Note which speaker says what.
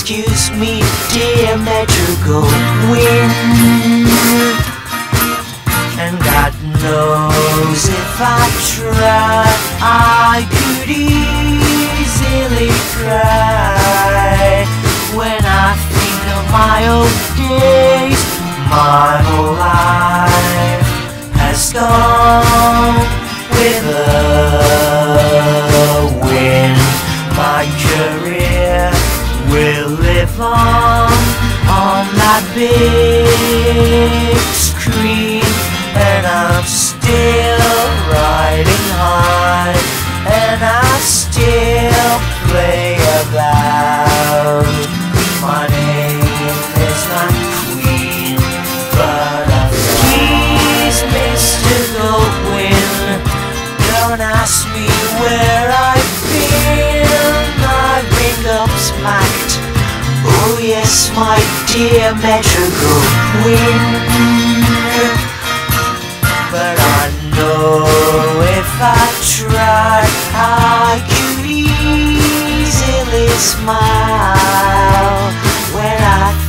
Speaker 1: excuse me, dear Metro Goldwin. And God knows if I tried, I could easily cry. When I think of my old days, my whole life has gone with the wind. My career will live on that big screen, and I'm still riding high, and I still play about. My name is not Queen, but please, Mr. Goldwin, don't ask me where I've been. I've been gobsmacked. Oh yes, my dear Metro Goldwin. But I know if I tried, I could easily smile when I